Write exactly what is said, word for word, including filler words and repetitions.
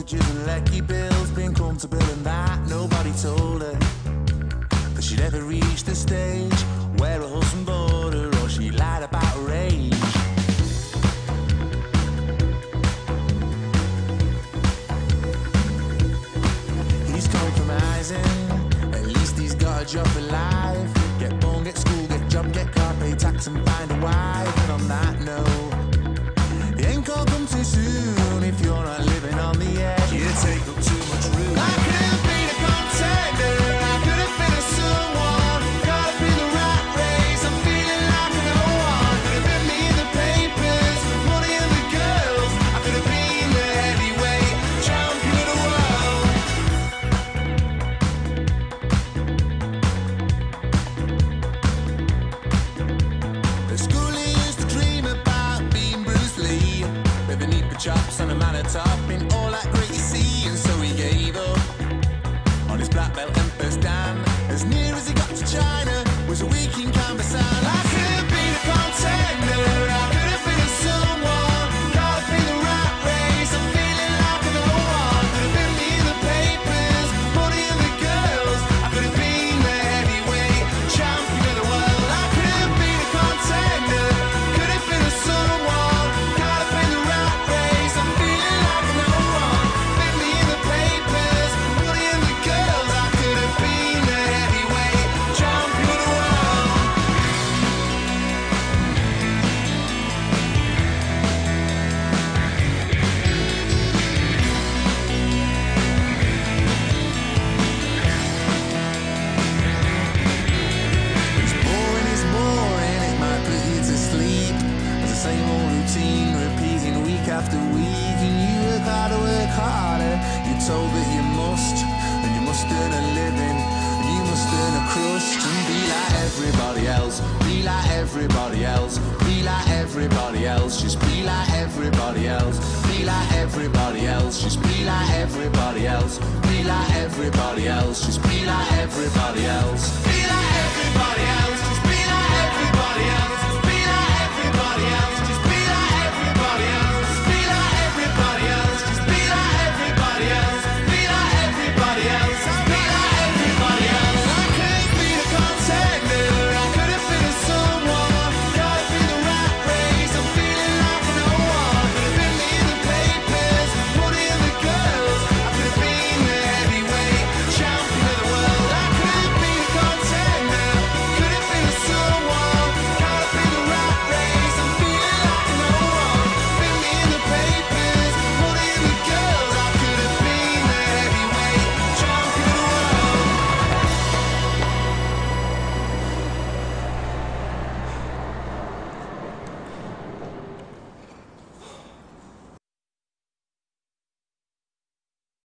mortgages and lecky bills, been comfortable and that nobody told her that she'd ever reach the stage where her husband bored her or she lied about her age. He's compromising, at least he's got a job for life. Get born, get school, get job, get car, pay tax and find a wife. And on that note, it ain't gonna come too soon if you're not living on the edge. You take up too much room. I could have been a contender, I could have been a someone, caught up in the rat race, I'm feeling like no one. Could have been me in the papers, money and the girls, I could have been the heavyweight champion of the world. At school he used to dream about being Bruce Lee, with the neat chops and a man at top in all that great you see. And so he gave up on his black belt and first dan. As near as he got to China was a week in Canvassan. I could have been a contender, I could have been a someone, caught up in the rat race, I'm feeling like no one. Could have been me in the papers, money and the girls, I could have been the heavyweight champion of the world. I could have been a contender, could have been a someone, caught up in the rat race, I'm feeling like no one. Been me in the papers, money and the girls, I could have been the heavyweight champion of the world. It's boring, it's boring, it might put you to sleep. It's the same old routine, repeating week after week. And you work harder, work harder, you're told that you must, and you must earn a living, and you must earn a crust. And be like everybody else, be like everybody else, be like everybody else, just be like everybody else, be like everybody else, just be like everybody else, be like everybody else, just be like everybody else.